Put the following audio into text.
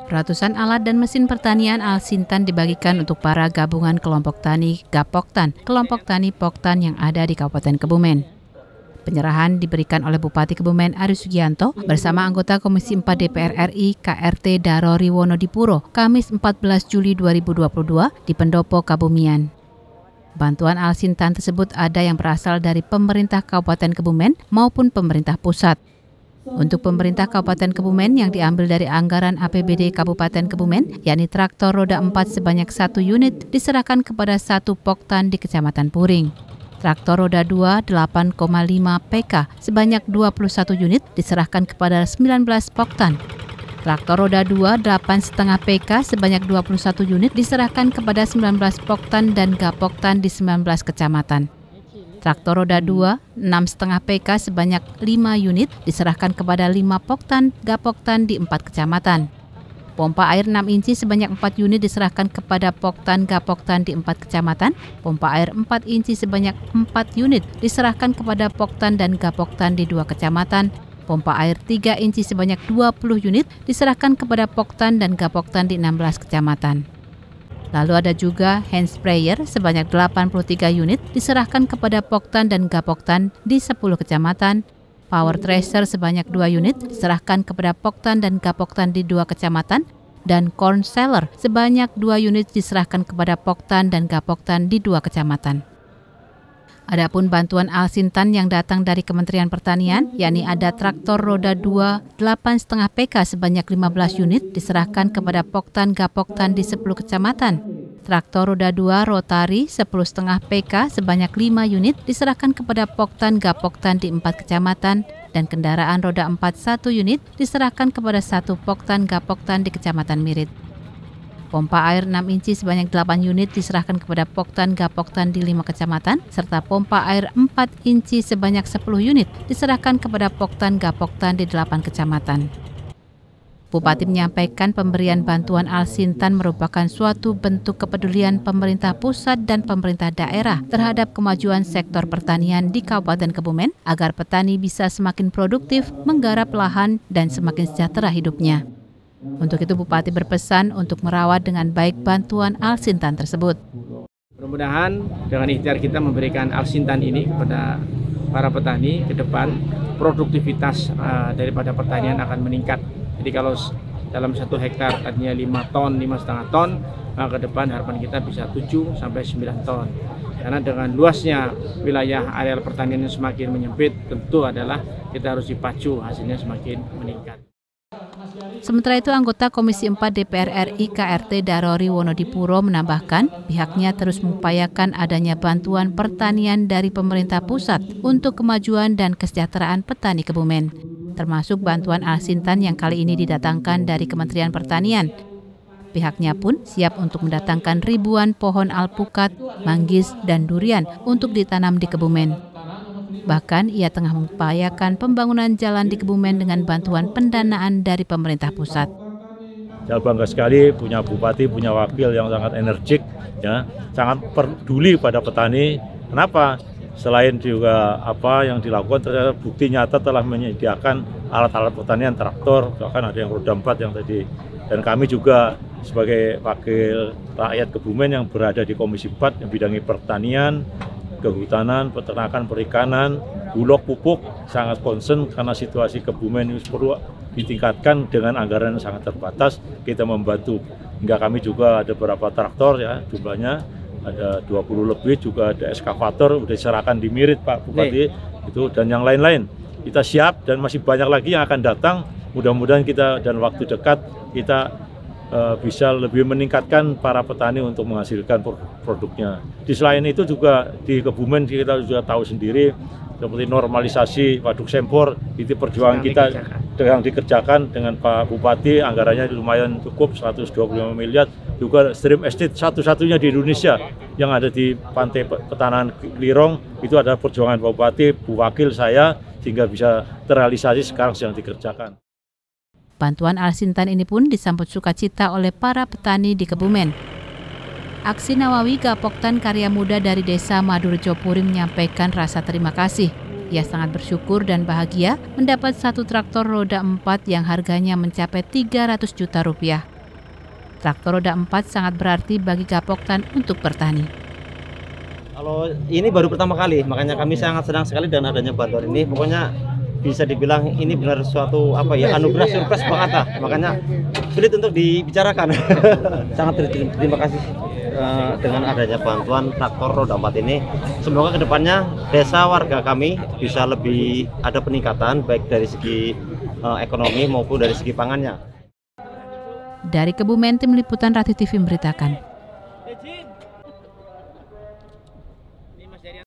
Ratusan alat dan mesin pertanian Al-Sintan dibagikan untuk para gabungan kelompok tani Gapoktan, kelompok tani Poktan yang ada di Kabupaten Kebumen. Penyerahan diberikan oleh Bupati Kebumen Ari Sugianto bersama anggota Komisi 4 DPR RI KRT Darori Wonodipuro, Kamis 14 Juli 2022 di Pendopo, Kabumian. Bantuan Al-Sintan tersebut ada yang berasal dari pemerintah Kabupaten Kebumen maupun pemerintah pusat. Untuk pemerintah Kabupaten Kebumen yang diambil dari anggaran APBD Kabupaten Kebumen, yakni traktor roda 4 sebanyak 1 unit diserahkan kepada 1 Poktan di Kecamatan Puring. Traktor roda 2 8,5 PK sebanyak 21 unit diserahkan kepada 19 Poktan. Traktor roda 2 8,5 PK sebanyak 21 unit diserahkan kepada 19 Poktan dan Gapoktan di 19 kecamatan. Traktor roda 2 6,5 PK sebanyak 5 unit diserahkan kepada 5 Poktan, Gapoktan di 4 kecamatan. Pompa air 6 inci sebanyak 4 unit diserahkan kepada Poktan, Gapoktan di 4 kecamatan. Pompa air 4 inci sebanyak 4 unit diserahkan kepada Poktan dan Gapoktan di 2 kecamatan. Pompa air 3 inci sebanyak 20 unit diserahkan kepada Poktan dan Gapoktan di 16 kecamatan. Lalu ada juga hand sprayer sebanyak 83 unit diserahkan kepada Poktan dan Gapoktan di 10 kecamatan. Power thresher sebanyak 2 unit diserahkan kepada Poktan dan Gapoktan di 2 kecamatan. Dan corn sheller sebanyak 2 unit diserahkan kepada Poktan dan Gapoktan di 2 kecamatan. Adapun bantuan Al-Sintan yang datang dari Kementerian Pertanian, yakni ada traktor roda 2 8,5 PK sebanyak 15 unit diserahkan kepada Poktan Gapoktan di 10 kecamatan. Traktor roda 2 rotari 10,5 PK sebanyak 5 unit diserahkan kepada Poktan Gapoktan di 4 kecamatan dan kendaraan roda 4 1 unit diserahkan kepada 1 Poktan Gapoktan di Kecamatan Mirit. Pompa air 6 inci sebanyak 8 unit diserahkan kepada Poktan Gapoktan di 5 kecamatan, serta pompa air 4 inci sebanyak 10 unit diserahkan kepada Poktan Gapoktan di 8 kecamatan. Bupati menyampaikan pemberian bantuan Al-Sintan merupakan suatu bentuk kepedulian pemerintah pusat dan pemerintah daerah terhadap kemajuan sektor pertanian di Kabupaten Kebumen agar petani bisa semakin produktif, menggarap lahan, dan semakin sejahtera hidupnya. Untuk itu Bupati berpesan untuk merawat dengan baik bantuan Al-Sintan tersebut. Mudah-mudahan dengan ikhtiar kita memberikan Al-Sintan ini kepada para petani ke depan, produktivitas daripada pertanian akan meningkat. Jadi kalau dalam 1 hektar tadinya 5 ton, 5,5 ton, maka ke depan harapan kita bisa 7 sampai 9 ton. Karena dengan luasnya wilayah areal pertanian yang semakin menyempit, tentu adalah kita harus dipacu hasilnya semakin meningkat. Sementara itu, anggota Komisi 4 DPR RI KRT Darori Wonodipuro menambahkan pihaknya terus mengupayakan adanya bantuan pertanian dari pemerintah pusat untuk kemajuan dan kesejahteraan petani Kebumen, termasuk bantuan Al-Sintan yang kali ini didatangkan dari Kementerian Pertanian. Pihaknya pun siap untuk mendatangkan ribuan pohon alpukat, manggis, dan durian untuk ditanam di Kebumen. Bahkan ia tengah mengupayakan pembangunan jalan di Kebumen dengan bantuan pendanaan dari pemerintah pusat. Saya bangga sekali punya bupati, punya wakil yang sangat energik, ya, sangat peduli pada petani. Kenapa? Selain juga apa yang dilakukan, ternyata bukti nyata telah menyediakan alat-alat pertanian, traktor, bahkan ada yang roda 4 yang tadi. Dan kami juga sebagai wakil rakyat Kebumen yang berada di Komisi 4 yang bidangi pertanian, kehutanan, peternakan, perikanan, bulog, pupuk, sangat concern karena situasi Kebumen ini perlu ditingkatkan dengan anggaran yang sangat terbatas. Kita membantu, hingga kami juga ada beberapa traktor, ya, jumlahnya ada 20 lebih, juga ada eskavator udah diserahkan di Mirit Pak Bupati, itu, dan yang lain-lain. Kita siap dan masih banyak lagi yang akan datang. Mudah-mudahan kita dan waktu dekat kita bisa lebih meningkatkan para petani untuk menghasilkan produknya. Di selain itu juga di Kebumen kita juga tahu sendiri seperti normalisasi waduk sempor, itu perjuangan kita yang dikerjakan dengan Pak Bupati, anggarannya lumayan cukup 125 miliar. Juga stream estate satu-satunya di Indonesia yang ada di pantai Petanahan Lirong, itu ada perjuangan Pak Bupati, Bu Wakil, saya, sehingga bisa terrealisasi sekarang sedang dikerjakan. Bantuan Al-Sintan ini pun disambut sukacita oleh para petani di Kebumen. Aksi Nawawi Gapoktan karya muda dari Desa Madurjo Puring menyampaikan rasa terima kasih. Ia sangat bersyukur dan bahagia mendapat 1 traktor roda 4 yang harganya mencapai 300 juta rupiah. Traktor roda 4 sangat berarti bagi Gapoktan untuk petani. Kalau ini baru pertama kali, makanya kami sangat senang sekali dengan adanya bantuan ini. Pokoknya bisa dibilang ini benar suatu anugerah surprise banget lah. Makanya sulit untuk dibicarakan. Sangat terima kasih dengan adanya bantuan traktor roda 4 ini. Semoga kedepannya desa warga kami bisa lebih ada peningkatan baik dari segi ekonomi maupun dari segi pangannya. Dari Kebumen, Tim Liputan Rati TV memberitakan.